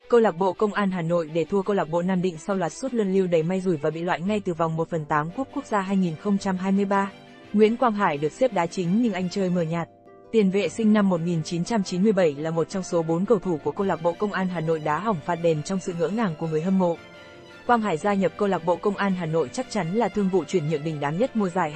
Câu lạc bộ Công an Hà Nội để thua câu lạc bộ Nam Định sau loạt sút luân lưu đầy may rủi và bị loại ngay từ vòng 1/8 Cúp Quốc gia 2023. Nguyễn Quang Hải được xếp đá chính nhưng anh chơi mờ nhạt. Tiền vệ sinh năm 1997 là một trong số 4 cầu thủ của câu lạc bộ Công an Hà Nội đá hỏng phạt đền trong sự ngỡ ngàng của người hâm mộ. Quang Hải gia nhập câu lạc bộ Công an Hà Nội chắc chắn là thương vụ chuyển nhượng đình đám nhất mùa giải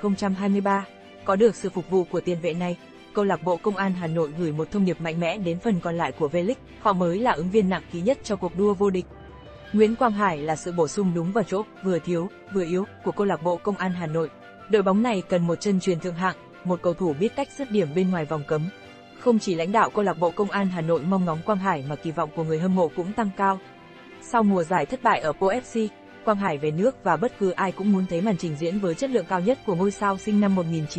2023. Có được sự phục vụ của tiền vệ này, câu lạc bộ Công an Hà Nội gửi một thông điệp mạnh mẽ đến phần còn lại của V-League, họ mới là ứng viên nặng ký nhất cho cuộc đua vô địch. Nguyễn Quang Hải là sự bổ sung đúng vào chỗ, vừa thiếu, vừa yếu của câu lạc bộ Công an Hà Nội. Đội bóng này cần một chân truyền thượng hạng, một cầu thủ biết cách dứt điểm bên ngoài vòng cấm. Không chỉ lãnh đạo câu lạc bộ Công an Hà Nội mong ngóng Quang Hải mà kỳ vọng của người hâm mộ cũng tăng cao. Sau mùa giải thất bại ở Po FC, Quang Hải về nước và bất cứ ai cũng muốn thấy màn trình diễn với chất lượng cao nhất của ngôi sao sinh năm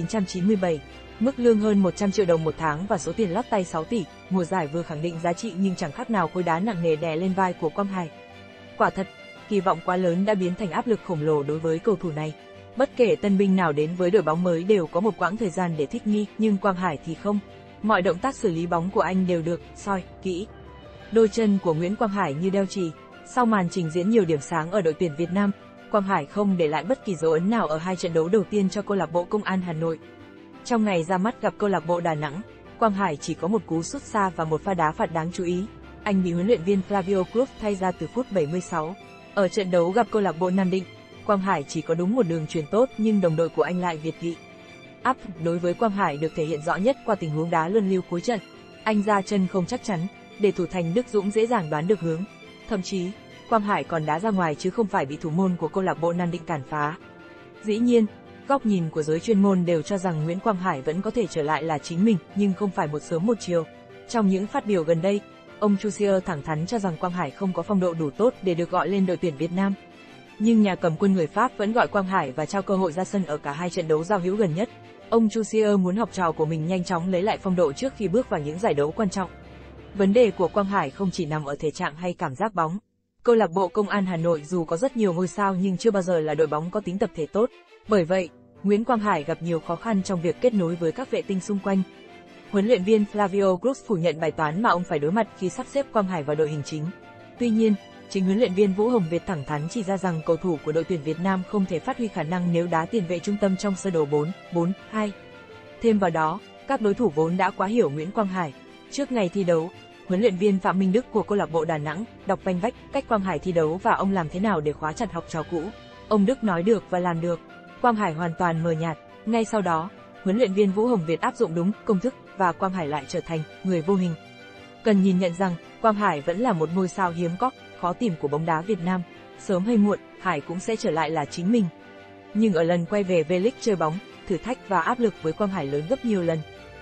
1997. Mức lương hơn 100 triệu đồng một tháng và số tiền lót tay 6 tỷ, mùa giải vừa khẳng định giá trị nhưng chẳng khác nào khối đá nặng nề đè lên vai của Quang Hải. Quả thật, kỳ vọng quá lớn đã biến thành áp lực khổng lồ đối với cầu thủ này. Bất kể tân binh nào đến với đội bóng mới đều có một quãng thời gian để thích nghi, nhưng Quang Hải thì không. Mọi động tác xử lý bóng của anh đều được soi kỹ. Đôi chân của Nguyễn Quang Hải như đeo chì. Sau màn trình diễn nhiều điểm sáng ở đội tuyển Việt Nam, Quang Hải không để lại bất kỳ dấu ấn nào ở hai trận đấu đầu tiên cho câu lạc bộ Công an Hà Nội. Trong ngày ra mắt gặp câu lạc bộ Đà Nẵng, Quang Hải chỉ có một cú sút xa và một pha đá phạt đáng chú ý. Anh bị huấn luyện viên Flavio Cruz thay ra từ phút 76. Ở trận đấu gặp câu lạc bộ Nam Định, Quang Hải chỉ có đúng một đường chuyền tốt nhưng đồng đội của anh lại việt vị. Áp đối với Quang Hải được thể hiện rõ nhất qua tình huống đá luân lưu cuối trận. Anh ra chân không chắc chắn, để thủ thành Đức Dũng dễ dàng đoán được hướng. Thậm chí, Quang Hải còn đá ra ngoài chứ không phải bị thủ môn của câu lạc bộ Nam Định cản phá. Dĩ nhiên, góc nhìn của giới chuyên môn đều cho rằng Nguyễn Quang Hải vẫn có thể trở lại là chính mình, nhưng không phải một sớm một chiều. Trong những phát biểu gần đây, ông Chusier thẳng thắn cho rằng Quang Hải không có phong độ đủ tốt để được gọi lên đội tuyển Việt Nam. Nhưng nhà cầm quân người Pháp vẫn gọi Quang Hải và trao cơ hội ra sân ở cả hai trận đấu giao hữu gần nhất. Ông Chusier muốn học trò của mình nhanh chóng lấy lại phong độ trước khi bước vào những giải đấu quan trọng. Vấn đề của Quang Hải không chỉ nằm ở thể trạng hay cảm giác bóng. Câu lạc bộ Công an Hà Nội dù có rất nhiều ngôi sao nhưng chưa bao giờ là đội bóng có tính tập thể tốt. Bởi vậy, Nguyễn Quang Hải gặp nhiều khó khăn trong việc kết nối với các vệ tinh xung quanh. Huấn luyện viên Flavio Cruz phủ nhận bài toán mà ông phải đối mặt khi sắp xếp Quang Hải vào đội hình chính. Tuy nhiên, chính huấn luyện viên Vũ Hồng Việt thẳng thắn chỉ ra rằng cầu thủ của đội tuyển Việt Nam không thể phát huy khả năng nếu đá tiền vệ trung tâm trong sơ đồ 4-4-2. Thêm vào đó, các đối thủ vốn đã quá hiểu Nguyễn Quang Hải. Trước ngày thi đấu, huấn luyện viên Phạm Minh Đức của câu lạc bộ Đà Nẵng đọc vanh vách cách Quang Hải thi đấu và ông làm thế nào để khóa chặt học trò cũ. Ông Đức nói được và làm được. Quang Hải hoàn toàn mờ nhạt. Ngay sau đó, huấn luyện viên Vũ Hồng Việt áp dụng đúng công thức và Quang Hải lại trở thành người vô hình. Cần nhìn nhận rằng Quang Hải vẫn là một ngôi sao hiếm có, khó tìm của bóng đá Việt Nam. Sớm hay muộn, Hải cũng sẽ trở lại là chính mình. Nhưng ở lần quay về V-League chơi bóng, thử thách và áp lực với Quang Hải lớn gấp nhiều lần.